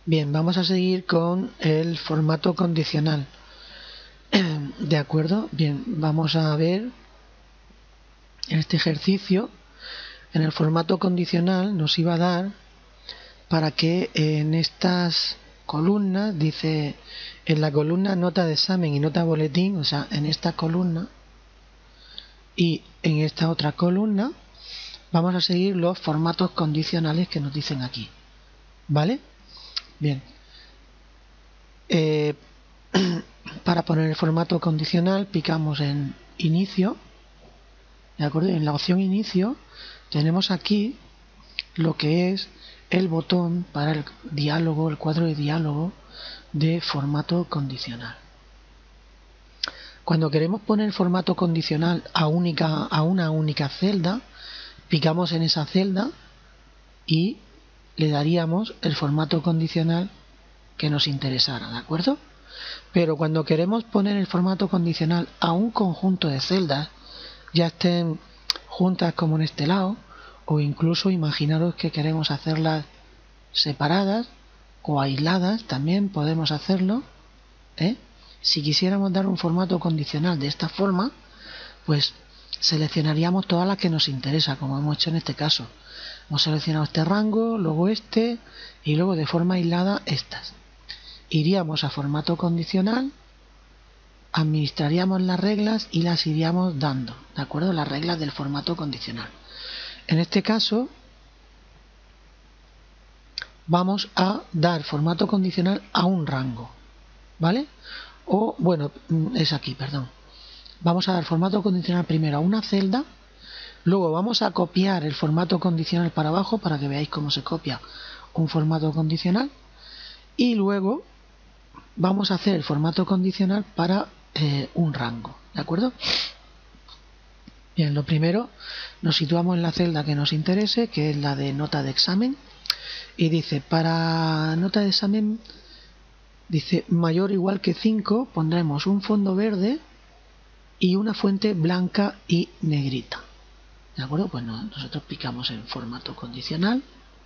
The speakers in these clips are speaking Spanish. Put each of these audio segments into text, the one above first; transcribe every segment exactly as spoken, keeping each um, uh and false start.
Bien, vamos a seguir con el formato condicional. ¿De acuerdo? Bien, vamos a ver en este ejercicio. En el formato condicional nos iba a dar para que en estas columnas, dice en la columna nota de examen y nota boletín, o sea, en esta columna y en esta otra columna, vamos a seguir los formatos condicionales que nos dicen aquí. ¿Vale? Bien. Eh, para poner el formato condicional picamos en inicio, ¿de acuerdo? En la opción inicio tenemos aquí lo que es el botón para el diálogo, el cuadro de diálogo de formato condicional. Cuando queremos poner formato condicional a, única, a una única celda, picamos en esa celda y le daríamos el formato condicional que nos interesara, ¿de acuerdo? Pero cuando queremos poner el formato condicional a un conjunto de celdas, ya estén juntas como en este lado, o incluso imaginaros que queremos hacerlas separadas o aisladas, también podemos hacerlo, ¿eh? Si quisiéramos dar un formato condicional de esta forma, pues seleccionaríamos todas las que nos interesa, como hemos hecho en este caso. Hemos seleccionado este rango, luego este, y luego de forma aislada estas. Iríamos a formato condicional, administraríamos las reglas y las iríamos dando, ¿de acuerdo? Las reglas del formato condicional. En este caso vamos a dar formato condicional a un rango, ¿vale? O, bueno, es aquí, perdón. Vamos a dar formato condicional primero a una celda, luego vamos a copiar el formato condicional para abajo para que veáis cómo se copia un formato condicional, y luego vamos a hacer el formato condicional para eh, un rango, ¿de acuerdo? Bien, lo primero, nos situamos en la celda que nos interese, que es la de nota de examen, y dice, para nota de examen, dice mayor o igual que cinco, pondremos un fondo verde y una fuente blanca y negrita, ¿de acuerdo? Pues no, nosotros picamos en formato condicional,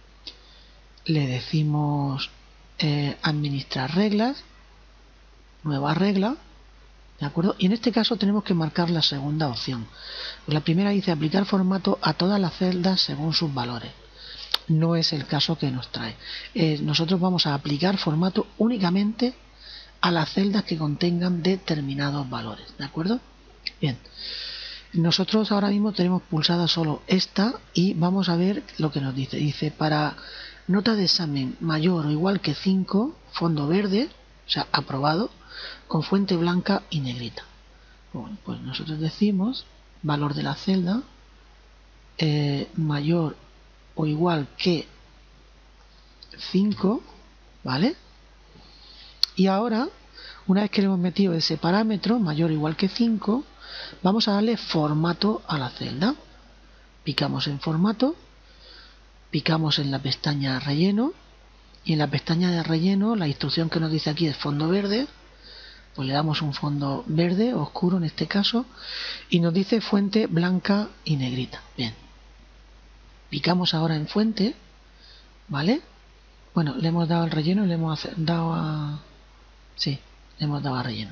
le decimos eh, administrar reglas, nueva regla, ¿de acuerdo? Y en este caso tenemos que marcar la segunda opción. La primera dice aplicar formato a todas las celdas según sus valores. No es el caso que nos trae. Eh, nosotros vamos a aplicar formato únicamente a las celdas que contengan determinados valores, ¿de acuerdo? Bien. Nosotros ahora mismo tenemos pulsada solo esta y vamos a ver lo que nos dice. Dice para nota de examen mayor o igual que cinco, fondo verde, o sea, aprobado, con fuente blanca y negrita. Bueno, pues nosotros decimos valor de la celda eh, mayor o igual que cinco, ¿vale? Y ahora, una vez que le hemos metido ese parámetro mayor o igual que cinco, vamos a darle formato a la celda. Picamos en formato, picamos en la pestaña relleno, y en la pestaña de relleno la instrucción que nos dice aquí es fondo verde, pues le damos un fondo verde oscuro en este caso, y nos dice fuente blanca y negrita. Bien, picamos ahora en fuente, ¿vale? Bueno, le hemos dado al relleno y le hemos dado a... sí, le hemos dado a relleno.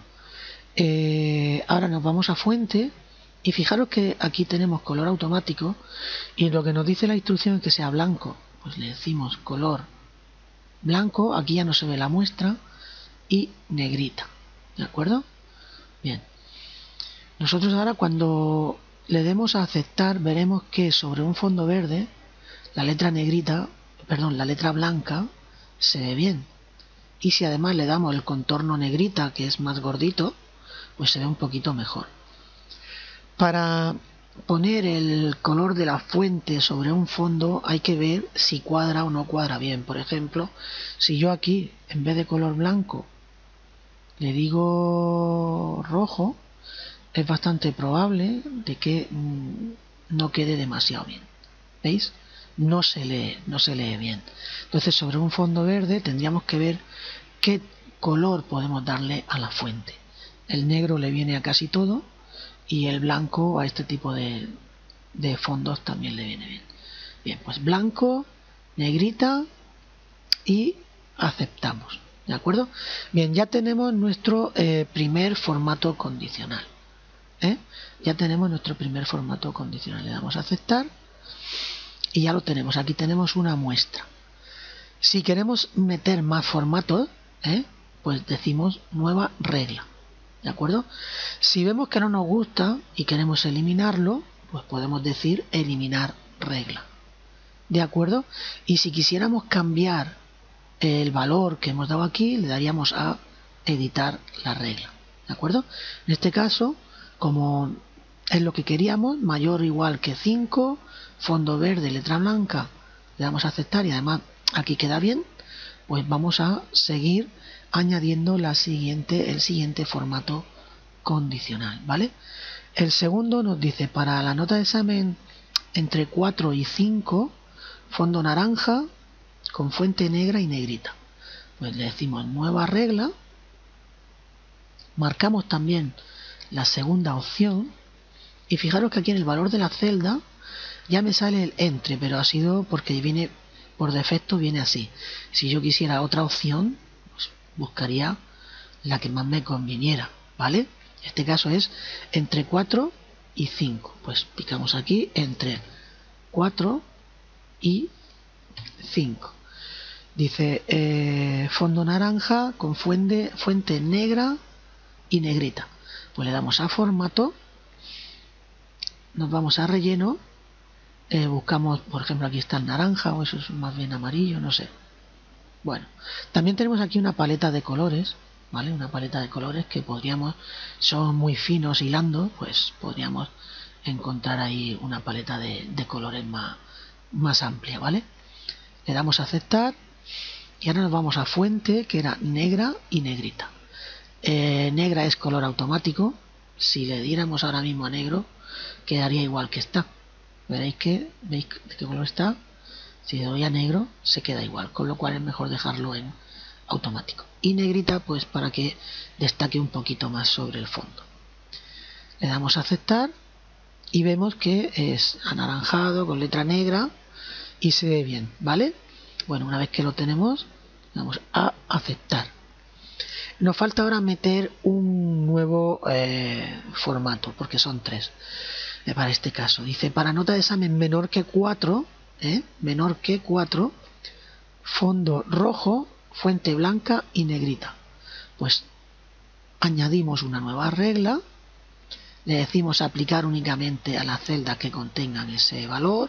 Eh, ahora nos vamos a fuente y fijaros que aquí tenemos color automático y lo que nos dice la instrucción es que sea blanco. Pues le decimos color blanco, aquí ya no se ve la muestra, y negrita, ¿de acuerdo? Bien. Nosotros ahora cuando le demos a aceptar veremos que sobre un fondo verde la letra negrita, perdón, la letra blanca se ve bien. Y si además le damos el contorno negrita, que es más gordito, pues se ve un poquito mejor. Para poner el color de la fuente sobre un fondo hay que ver si cuadra o no cuadra bien. Por ejemplo, si yo aquí en vez de color blanco le digo rojo, es bastante probable de que mmm, no quede demasiado bien. ¿Veis? No se lee, no se lee bien. Entonces sobre un fondo verde tendríamos que ver qué color podemos darle a la fuente. El negro le viene a casi todo y el blanco a este tipo de, de fondos también le viene bien. Bien, pues blanco, negrita y aceptamos. ¿De acuerdo? Bien, ya tenemos nuestro eh, primer formato condicional. ¿eh? Ya tenemos nuestro primer formato condicional. Le damos a aceptar y ya lo tenemos. Aquí tenemos una muestra. Si queremos meter más formatos, ¿eh? pues decimos nueva regla. ¿De acuerdo? Si vemos que no nos gusta y queremos eliminarlo, pues podemos decir eliminar regla. ¿De acuerdo? Y si quisiéramos cambiar el valor que hemos dado aquí, le daríamos a editar la regla. ¿De acuerdo? En este caso, como es lo que queríamos, mayor o igual que cinco, fondo verde, letra blanca, le damos a aceptar y además aquí queda bien, pues vamos a seguir añadiendo la siguiente, el siguiente formato condicional, ¿vale? El segundo nos dice, para la nota de examen entre cuatro y cinco, fondo naranja con fuente negra y negrita. Pues le decimos nueva regla, marcamos también la segunda opción y fijaros que aquí en el valor de la celda ya me sale el entre, pero ha sido porque viene por defecto, viene así. Si yo quisiera otra opción, pues buscaría la que más me conviniera, ¿vale? En este caso es entre cuatro y cinco. Pues picamos aquí entre cuatro y cinco. Dice eh, fondo naranja con fuente, fuente negra y negrita. Pues le damos a formato, nos vamos a relleno, eh, buscamos, por ejemplo, aquí está el naranja, o eso es más bien amarillo, no sé. Bueno, también tenemos aquí una paleta de colores, ¿vale? Una paleta de colores que podríamos, son muy finos hilando, pues podríamos encontrar ahí una paleta de, de colores más, más amplia, ¿vale? Le damos a aceptar. Y ahora nos vamos a fuente, que era negra y negrita. Eh, negra es color automático. Si le diéramos ahora mismo a negro, quedaría igual que está. Veréis que, ¿veis de qué color está? Si le doy a negro, se queda igual. Con lo cual es mejor dejarlo en automático. Y negrita, pues para que destaque un poquito más sobre el fondo. Le damos a aceptar y vemos que es anaranjado con letra negra y se ve bien, ¿vale? Bueno, una vez que lo tenemos, vamos a aceptar. Nos falta ahora meter un nuevo eh, formato, porque son tres eh, para este caso. Dice, para nota de examen menor que cuatro, ¿eh? menor que cuatro, fondo rojo, fuente blanca y negrita. Pues añadimos una nueva regla, le decimos aplicar únicamente a las celdas que contengan ese valor,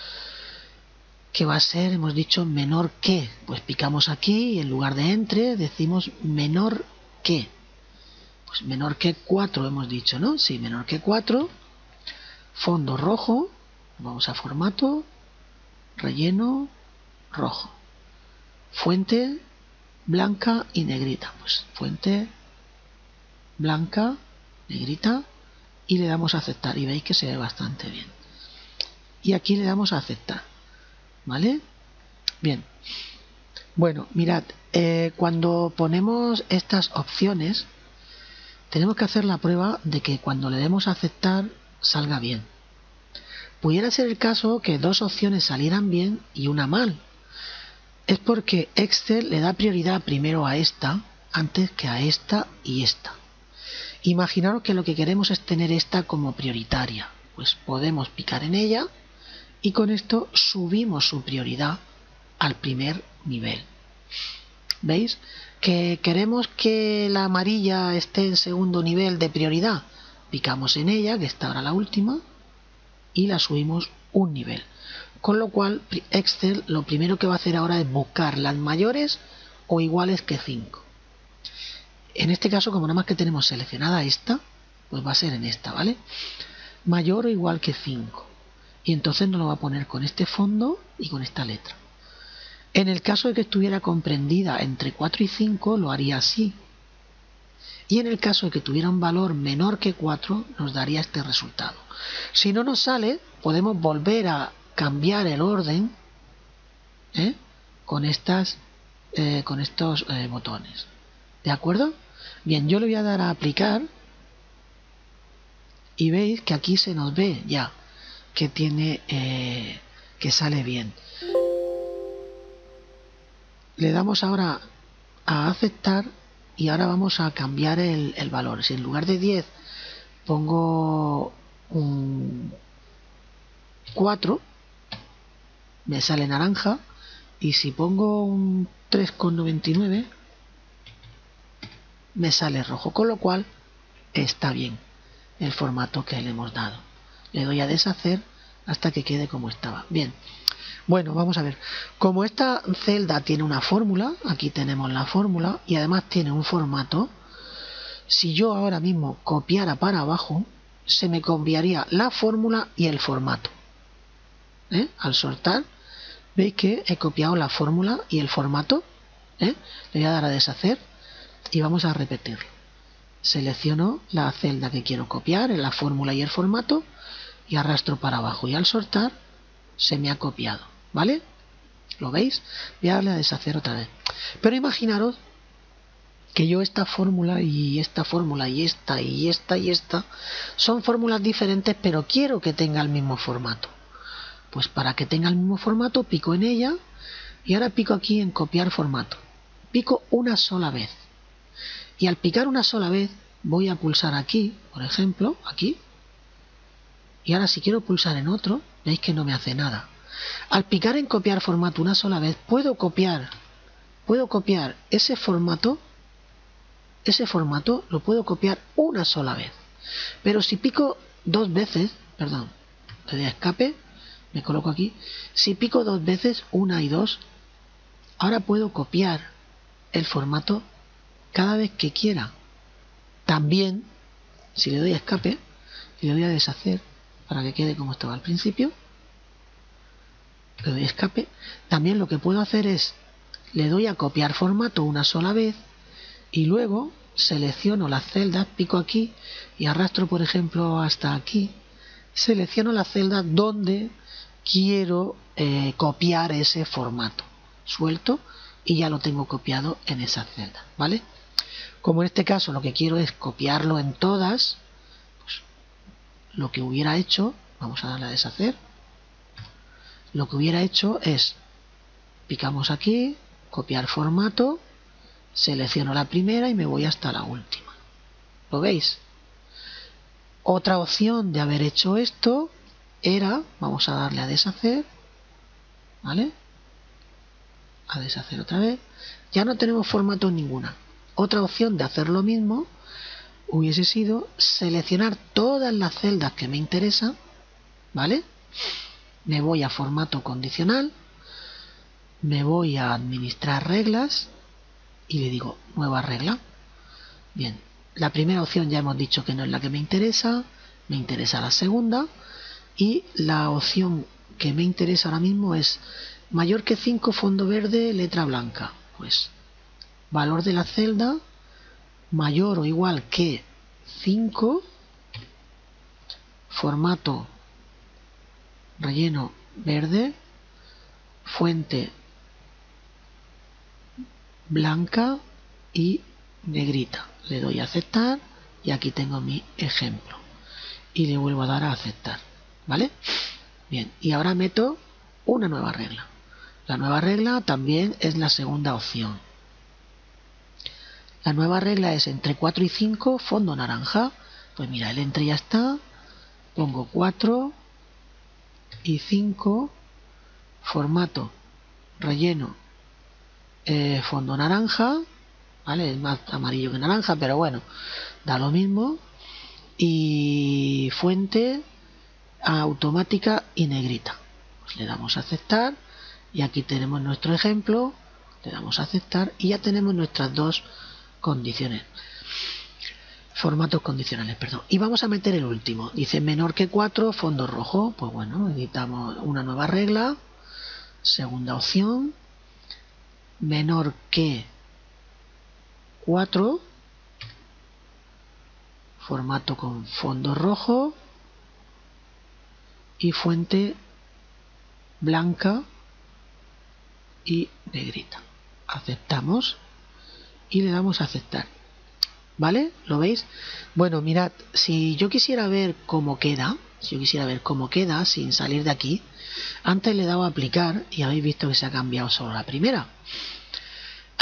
que va a ser, hemos dicho, menor que. Pues picamos aquí y en lugar de entre decimos menor que. Pues menor que cuatro hemos dicho, ¿no? Sí, menor que cuatro. Fondo rojo. Vamos a formato. Relleno rojo. Fuente blanca y negrita. Pues fuente blanca, negrita. Y le damos a aceptar. Y veis que se ve bastante bien. Y aquí le damos a aceptar. ¿Vale? Bien. Bueno, mirad, eh, cuando ponemos estas opciones, tenemos que hacer la prueba de que cuando le demos a aceptar salga bien. Pudiera ser el caso que dos opciones salieran bien y una mal. Es porque Excel le da prioridad primero a esta antes que a esta y esta. Imaginaros que lo que queremos es tener esta como prioritaria. Pues podemos picar en ella y con esto subimos su prioridad al primer nivel. ¿Veis? Que queremos que la amarilla esté en segundo nivel de prioridad. Picamos en ella, que está ahora la última, y la subimos un nivel. Con lo cual Excel lo primero que va a hacer ahora es buscar las mayores o iguales que cinco. En este caso, como nada más que tenemos seleccionada esta, pues va a ser en esta, ¿vale? Mayor o igual que cinco. Y entonces nos lo va a poner con este fondo y con esta letra. En el caso de que estuviera comprendida entre cuatro y cinco, lo haría así. Y en el caso de que tuviera un valor menor que cuatro, nos daría este resultado. Si no nos sale, podemos volver a cambiar el orden ¿eh? con, estas, eh, con estos eh, botones. ¿De acuerdo? Bien, yo le voy a dar a aplicar. Y veis que aquí se nos ve ya que tiene eh, que sale bien. le damos ahora a aceptar y ahora vamos a cambiar el, el valor. Si en lugar de diez pongo un cuatro, me sale naranja, y si pongo un tres coma noventa y nueve me sale rojo, con lo cual está bien el formato que le hemos dado. Le doy a deshacer hasta que quede como estaba. Bien, bueno, vamos a ver. Como esta celda tiene una fórmula, aquí tenemos la fórmula y además tiene un formato, si yo ahora mismo copiara para abajo, se me cambiaría la fórmula y el formato. ¿Eh? Al soltar, veis que he copiado la fórmula y el formato. ¿Eh? Le voy a dar a deshacer y vamos a repetirlo. Selecciono la celda que quiero copiar en la fórmula y el formato y arrastro para abajo, y al soltar se me ha copiado, ¿vale? ¿Lo veis? Voy a darle a deshacer otra vez. Pero imaginaros que yo esta fórmula y esta fórmula y esta y esta y esta son fórmulas diferentes, pero quiero que tenga el mismo formato. Pues para que tenga el mismo formato pico en ella y ahora pico aquí en copiar formato. Pico una sola vez. Y al picar una sola vez voy a pulsar aquí, por ejemplo, aquí. Y ahora si quiero pulsar en otro, veis que no me hace nada. Al picar en copiar formato una sola vez, puedo copiar, puedo copiar ese formato, ese formato lo puedo copiar una sola vez. Pero si pico dos veces, perdón, le doy a escape, me coloco aquí. Si pico dos veces, una y dos, ahora puedo copiar el formato cada vez que quiera. También, si le doy a escape y le doy a deshacer para que quede como estaba al principio, le doy a escape, también lo que puedo hacer es, le doy a copiar formato una sola vez y luego selecciono las celdas, pico aquí y arrastro por ejemplo hasta aquí, selecciono la celda donde quiero eh, copiar ese formato, suelto y ya lo tengo copiado en esa celda, ¿vale? Como en este caso lo que quiero es copiarlo en todas, pues lo que hubiera hecho, vamos a darle a deshacer, lo que hubiera hecho es, picamos aquí, copiar formato, selecciono la primera y me voy hasta la última. ¿Lo veis? Otra opción de haber hecho esto era, vamos a darle a deshacer, ¿vale? A deshacer otra vez. Ya no tenemos formato ninguna. Otra opción de hacer lo mismo hubiese sido seleccionar todas las celdas que me interesan, ¿vale? Me voy a formato condicional, me voy a administrar reglas y le digo nueva regla. Bien, la primera opción ya hemos dicho que no es la que me interesa, me interesa la segunda, y la opción que me interesa ahora mismo es mayor que cinco, fondo verde, letra blanca. Pues valor de la celda mayor o igual que cinco, formato relleno verde, fuente blanca y negrita. Le doy a aceptar y aquí tengo mi ejemplo y le vuelvo a dar a aceptar, ¿vale? Bien, y ahora meto una nueva regla. La nueva regla también es la segunda opción. La nueva regla es entre cuatro y cinco, fondo naranja. Pues mira, el entre ya está, pongo cuatro y cinco, formato relleno eh, fondo naranja, ¿vale? Es más amarillo que naranja, pero bueno, da lo mismo, y fuente automática y negrita. Pues le damos a aceptar y aquí tenemos nuestro ejemplo, le damos a aceptar y ya tenemos nuestras dos condiciones, formatos condicionales, perdón. Y vamos a meter el último, dice menor que cuatro, fondo rojo. Pues bueno, editamos una nueva regla, segunda opción, menor que cuatro, formato con fondo rojo y fuente blanca y negrita. Aceptamos y le damos a aceptar, ¿vale? ¿Lo veis? Bueno, mirad, si yo quisiera ver cómo queda, si yo quisiera ver cómo queda sin salir de aquí, antes le he dado a aplicar y habéis visto que se ha cambiado solo la primera.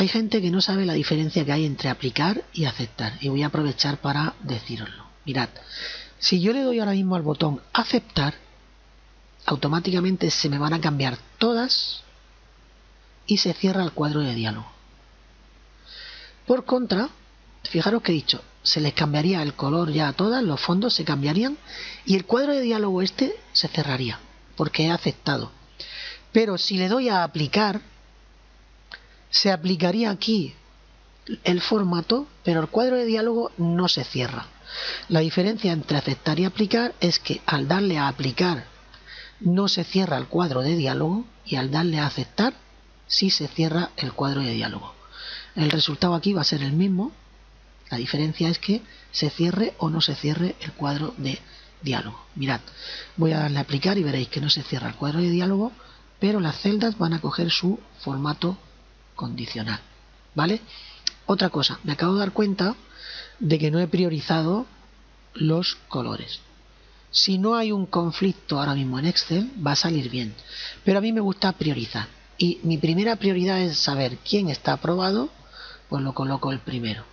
hay gente que no sabe la diferencia que hay entre aplicar y aceptar, y voy a aprovechar para decíroslo. Mirad, si yo le doy ahora mismo al botón aceptar, automáticamente se me van a cambiar todas y se cierra el cuadro de diálogo. Por contra, fijaros que he dicho, se les cambiaría el color ya a todas, los fondos se cambiarían y el cuadro de diálogo este se cerraría, porque he aceptado. Pero si le doy a aplicar, se aplicaría aquí el formato, pero el cuadro de diálogo no se cierra. La diferencia entre aceptar y aplicar es que al darle a aplicar no se cierra el cuadro de diálogo y al darle a aceptar sí se cierra el cuadro de diálogo. El resultado aquí va a ser el mismo. La diferencia es que se cierre o no se cierre el cuadro de diálogo. Mirad, voy a darle a aplicar y veréis que no se cierra el cuadro de diálogo, pero las celdas van a coger su formato condicional, ¿vale? Otra cosa, me acabo de dar cuenta de que no he priorizado los colores. Si no hay un conflicto ahora mismo en Excel, va a salir bien, pero a mí me gusta priorizar. Y mi primera prioridad es saber quién está aprobado, pues lo coloco el primero.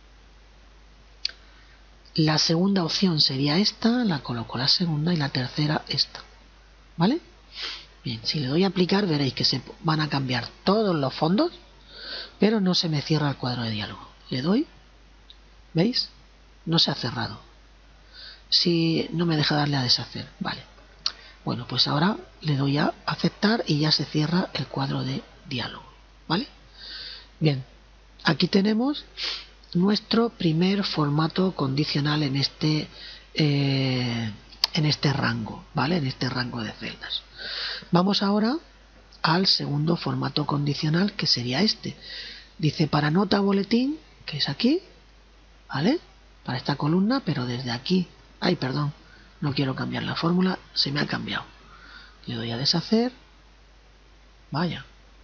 La segunda opción sería esta, la coloco la segunda y la tercera esta, ¿vale? Bien, si le doy a aplicar veréis que se van a cambiar todos los fondos, pero no se me cierra el cuadro de diálogo. Le doy, ¿veis? No se ha cerrado. Si no me deja darle a deshacer, vale. Bueno, pues ahora le doy a aceptar y ya se cierra el cuadro de diálogo, ¿vale? Bien, aquí tenemos nuestro primer formato condicional en este eh, en este rango, ¿vale? En este rango de celdas. Vamos ahora al segundo formato condicional, que sería este. Dice para nota boletín, que es aquí, ¿vale? Para esta columna, pero desde aquí. Ay, perdón, no quiero cambiar la fórmula, se me ha cambiado. Le doy a deshacer. Vaya.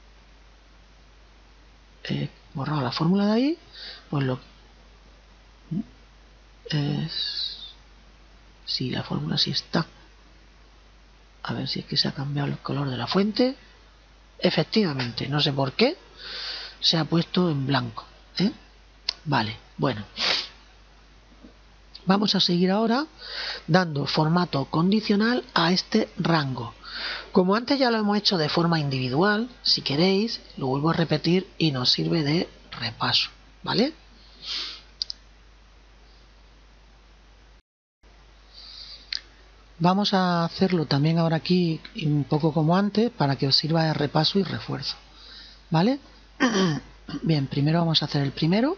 He borrado la fórmula de ahí. Pues lo es... Sí, la fórmula sí está. A ver si es que se ha cambiado el color de la fuente. Efectivamente, no sé por qué se ha puesto en blanco, ¿eh? Vale, bueno. Vamos a seguir ahora dando formato condicional a este rango. Como antes ya lo hemos hecho de forma individual, si queréis, lo vuelvo a repetir y nos sirve de repaso, ¿vale? Vamos a hacerlo también ahora aquí un poco como antes para que os sirva de repaso y refuerzo, ¿vale? Bien, primero vamos a hacer el primero.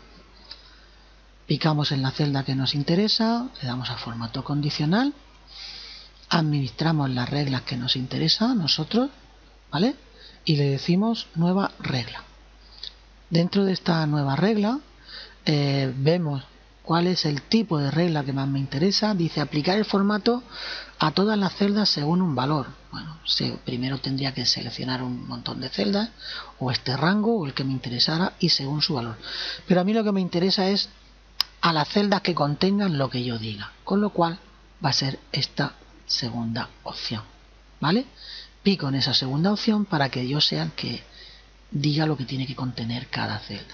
Picamos en la celda que nos interesa, le damos a formato condicional, administramos las reglas que nos interesa a nosotros, ¿vale? Y le decimos nueva regla. Dentro de esta nueva regla eh, vemos cuál es el tipo de regla que más me interesa. Dice aplicar el formato a todas las celdas según un valor. Bueno, se, primero tendría que seleccionar un montón de celdas, o este rango, o el que me interesara, y según su valor. Pero a mí lo que me interesa es a las celdas que contengan lo que yo diga, con lo cual va a ser esta segunda opción, ¿vale? Pico en esa segunda opción para que yo sea el que diga lo que tiene que contener cada celda.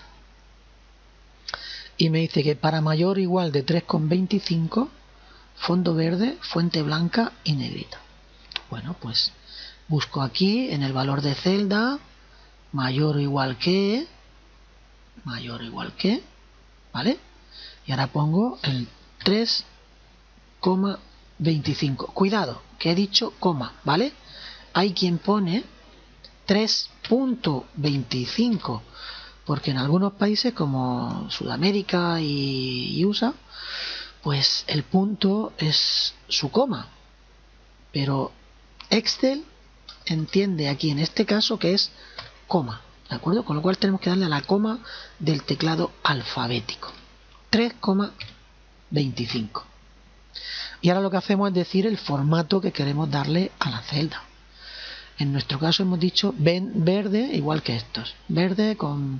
Y me dice que para mayor o igual de tres coma veinticinco, fondo verde, fuente blanca y negrita. Bueno, pues busco aquí en el valor de celda, mayor o igual que, mayor o igual que, ¿vale? Y ahora pongo el tres coma veinticinco. Cuidado, que he dicho coma, ¿vale? Hay quien pone tres punto veinticinco, porque en algunos países como Sudamérica y U S A, pues el punto es su coma. Pero Excel entiende aquí en este caso que es coma, ¿de acuerdo? Con lo cual tenemos que darle a la coma del teclado alfabético. tres coma veinticinco. Y ahora lo que hacemos es decir el formato que queremos darle a la celda. En nuestro caso hemos dicho verde igual que estos. Verde con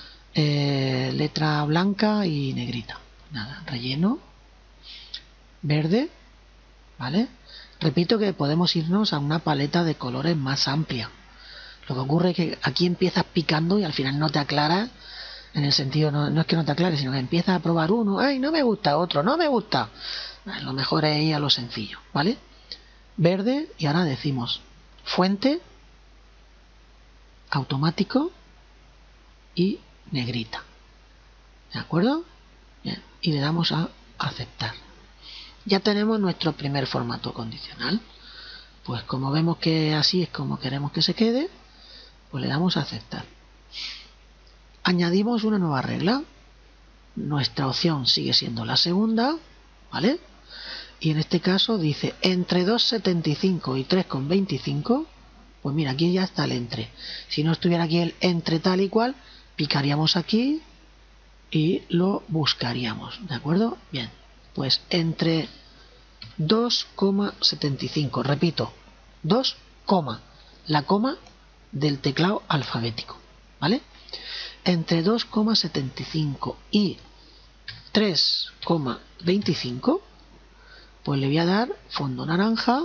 eh, letra blanca y negrita. Nada, relleno. Verde. ¿Vale? Repito que podemos irnos a una paleta de colores más amplia. Lo que ocurre es que aquí empiezas picando y al final no te aclaras En el sentido, no, no es que no te aclares, sino que empiezas a probar uno, ay, no me gusta, otro, no me gusta. Lo mejor es ir a lo sencillo, ¿vale? Verde, y ahora decimos fuente, automático y negrita. ¿De acuerdo? Bien, y le damos a aceptar. Ya tenemos nuestro primer formato condicional. Pues como vemos que así es como queremos que se quede, pues le damos a aceptar. Añadimos una nueva regla. Nuestra opción sigue siendo la segunda, ¿vale? Y en este caso dice entre dos coma setenta y cinco y tres coma veinticinco. Pues mira, aquí ya está el entre. Si no estuviera aquí el entre tal y cual, picaríamos aquí y lo buscaríamos, ¿de acuerdo? Bien, pues entre dos coma setenta y cinco, repito, dos, la coma del teclado alfabético, ¿vale? Entre dos coma setenta y cinco y tres coma veinticinco, pues le voy a dar fondo naranja,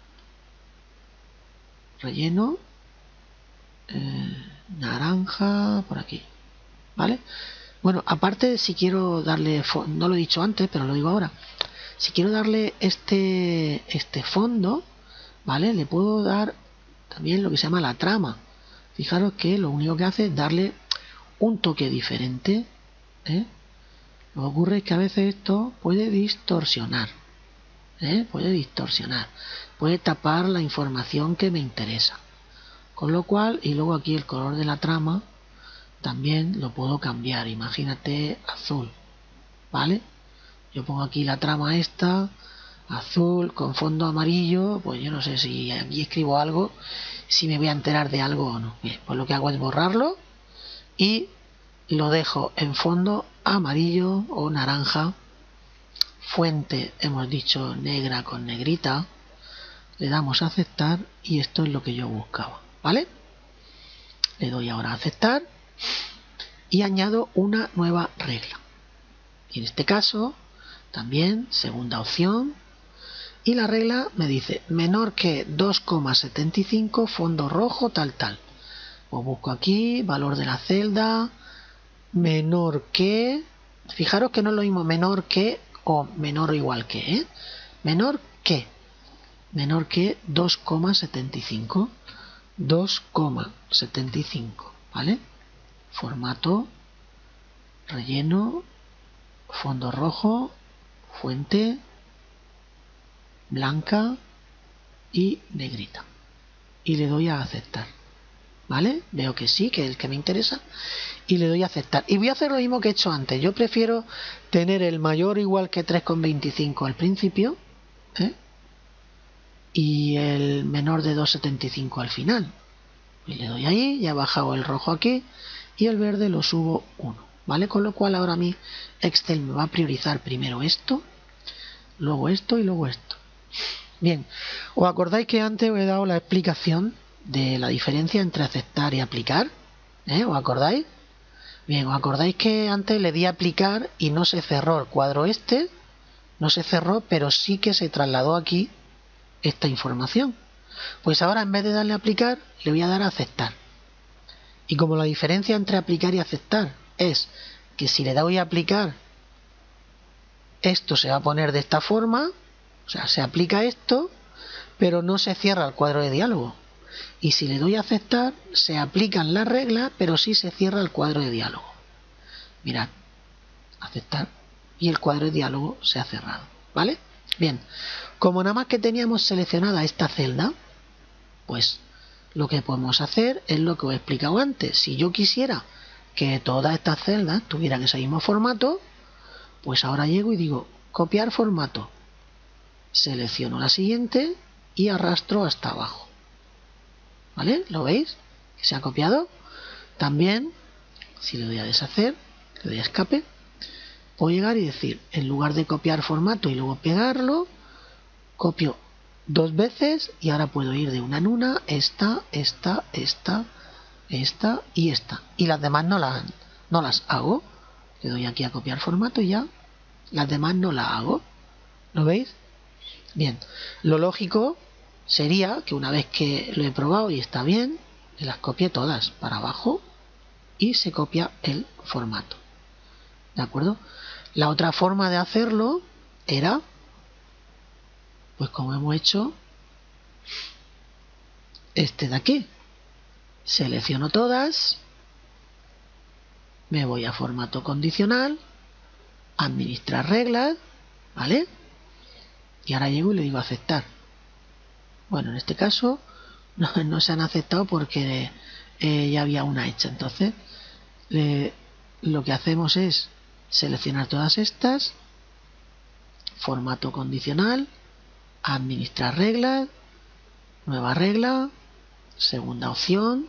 relleno, eh, naranja, por aquí, ¿vale? Bueno, aparte, si quiero darle, no lo he dicho antes, pero lo digo ahora, si quiero darle este, este fondo, ¿vale? Le puedo dar también lo que se llama la trama. Fijaros que lo único que hace es darle un toque diferente, ¿eh? Lo que ocurre es que a veces esto puede distorsionar, ¿eh? Puede distorsionar, puede tapar la información que me interesa. Con lo cual, y luego aquí el color de la trama también lo puedo cambiar. Imagínate azul, ¿vale? Yo pongo aquí la trama esta, azul con fondo amarillo, pues yo no sé si aquí escribo algo, si me voy a enterar de algo o no. Bien, pues lo que hago es borrarlo y lo dejo en fondo amarillo o naranja, fuente hemos dicho negra con negrita, le damos a aceptar y esto es lo que yo buscaba, ¿vale? Le doy ahora a aceptar y añado una nueva regla. Y en este caso también segunda opción, y la regla me dice menor que dos coma setenta y cinco, fondo rojo tal tal. Pues busco aquí valor de la celda, menor que, fijaros que no es lo mismo menor que o menor o igual que, ¿eh? menor que menor que dos coma setenta y cinco, dos coma setenta y cinco, ¿vale? Formato, relleno, fondo rojo, fuente, blanca y negrita. Y le doy a aceptar, ¿vale? Veo que sí, que es el que me interesa. Y le doy a aceptar. Y voy a hacer lo mismo que he hecho antes. Yo prefiero tener el mayor igual que tres coma veinticinco al principio, ¿eh? Y el menor de dos coma setenta y cinco al final. Y le doy ahí, ya he bajado el rojo aquí y el verde lo subo uno, ¿vale? Con lo cual ahora mi Excel me va a priorizar primero esto, luego esto y luego esto. Bien, ¿os acordáis que antes os he dado la explicación de la diferencia entre aceptar y aplicar? ¿Eh? ¿Os acordáis? Bien, ¿os acordáis que antes le di a aplicar y no se cerró el cuadro este? No se cerró, pero sí que se trasladó aquí esta información. Pues ahora en vez de darle a aplicar, le voy a dar a aceptar. Y como la diferencia entre aplicar y aceptar es que si le doy a aplicar, esto se va a poner de esta forma, o sea, se aplica esto, pero no se cierra el cuadro de diálogo. Y si le doy a aceptar, se aplican las reglas, pero sí se cierra el cuadro de diálogo. Mirad, aceptar, y el cuadro de diálogo se ha cerrado, ¿vale? Bien, como nada más que teníamos seleccionada esta celda, pues lo que podemos hacer es lo que os he explicado antes. Si yo quisiera que todas estas celdas tuvieran ese mismo formato, pues ahora llego y digo copiar formato, selecciono la siguiente y arrastro hasta abajo, ¿vale? ¿Lo veis? Que se ha copiado. También, si le doy a deshacer, le doy a escape, puedo llegar y decir, en lugar de copiar formato y luego pegarlo, copio dos veces y ahora puedo ir de una en una, esta, esta, esta, esta y esta. Y las demás no las, no las hago. Le doy aquí a copiar formato y ya las demás no las hago. ¿Lo veis? Bien, lo lógico sería que una vez que lo he probado y está bien, me las copie todas para abajo y se copia el formato. ¿De acuerdo? La otra forma de hacerlo era, pues como hemos hecho este de aquí. Selecciono todas, me voy a formato condicional, administrar reglas, ¿vale? Y ahora llego y le digo aceptar. Bueno, en este caso no, no se han aceptado porque eh, ya había una hecha. Entonces eh, lo que hacemos es seleccionar todas estas, formato condicional, administrar reglas, nueva regla, segunda opción,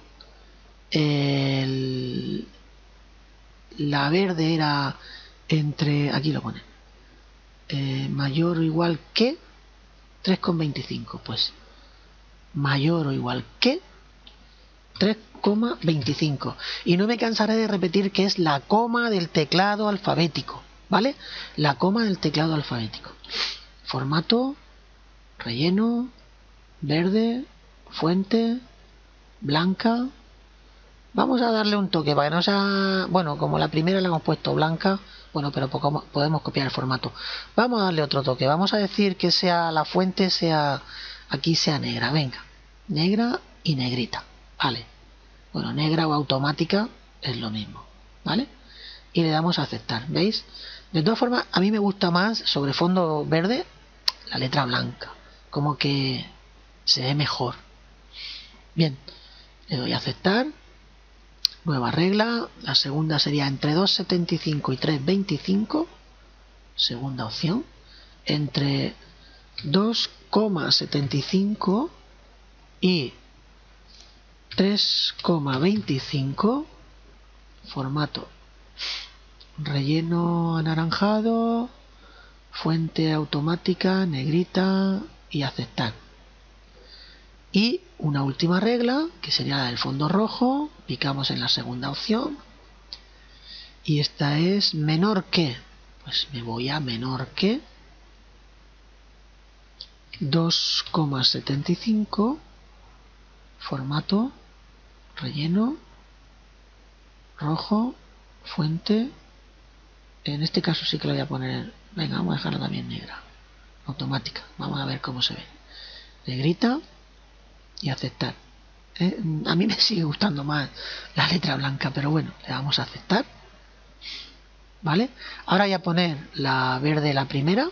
el, la verde era entre, aquí lo pone, eh, mayor o igual que tres coma veinticinco, pues mayor o igual que tres coma veinticinco, y no me cansaré de repetir que es la coma del teclado alfabético, ¿vale? La coma del teclado alfabético. Formato, relleno, verde, fuente, blanca. Vamos a darle un toque para que no sea, bueno, como la primera le hemos puesto blanca, bueno, pero podemos copiar el formato. Vamos a darle otro toque, vamos a decir que sea la fuente, sea aquí sea negra, venga, negra y negrita, vale. Bueno, negra o automática es lo mismo, ¿vale? Y le damos a aceptar, ¿veis? De todas formas, a mí me gusta más sobre fondo verde la letra blanca, como que se ve mejor. Bien, le doy a aceptar. Nueva regla, la segunda sería entre dos coma setenta y cinco y tres coma veinticinco, segunda opción, entre dos coma setenta y cinco y tres coma veinticinco, formato, relleno anaranjado, fuente automática, negrita y aceptar. Y una última regla, que sería la del fondo rojo, picamos en la segunda opción. Y esta es menor que, pues me voy a menor que dos coma setenta y cinco, formato, relleno, rojo, fuente. En este caso sí que lo voy a poner, venga, vamos a dejarla también negra, automática, vamos a ver cómo se ve. Negrita. Y aceptar. ¿Eh? A mí me sigue gustando más la letra blanca, pero bueno, le damos a aceptar. ¿Vale? Ahora voy a poner la verde la primera,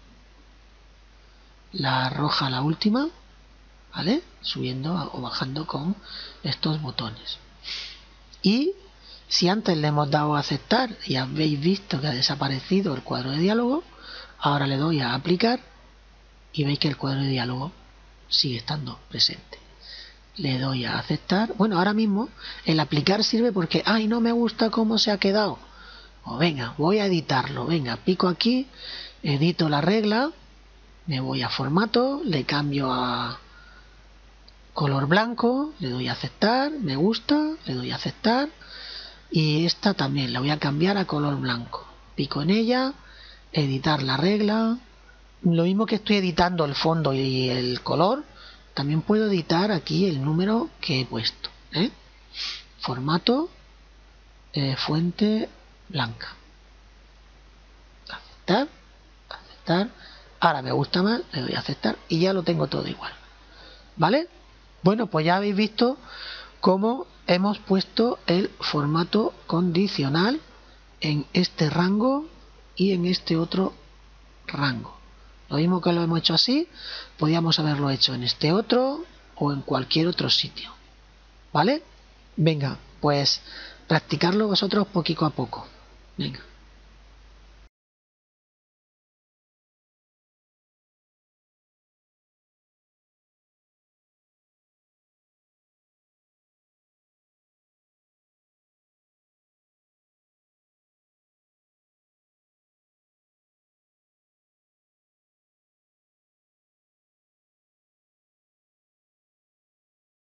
la roja la última, ¿vale? Subiendo o bajando con estos botones. Y si antes le hemos dado a aceptar y habéis visto que ha desaparecido el cuadro de diálogo, ahora le doy a aplicar y veis que el cuadro de diálogo sigue estando presente. Le doy a aceptar. Bueno, ahora mismo el aplicar sirve porque ay, no me gusta cómo se ha quedado. O venga, voy a editarlo. Venga, pico aquí, edito la regla, me voy a formato, le cambio a color blanco, le doy a aceptar, me gusta, le doy a aceptar. Y esta también la voy a cambiar a color blanco. Pico en ella, editar la regla. Lo mismo que estoy editando el fondo y el color, también puedo editar aquí el número que he puesto, ¿eh? Formato, eh, fuente blanca. Aceptar, aceptar. Ahora me gusta más, le doy a aceptar y ya lo tengo todo igual. ¿Vale? Bueno, pues ya habéis visto cómo hemos puesto el formato condicional en este rango y en este otro rango. Lo mismo que lo hemos hecho así, podíamos haberlo hecho en este otro o en cualquier otro sitio. ¿Vale? Venga, pues practicarlo vosotros poquito a poco. Venga.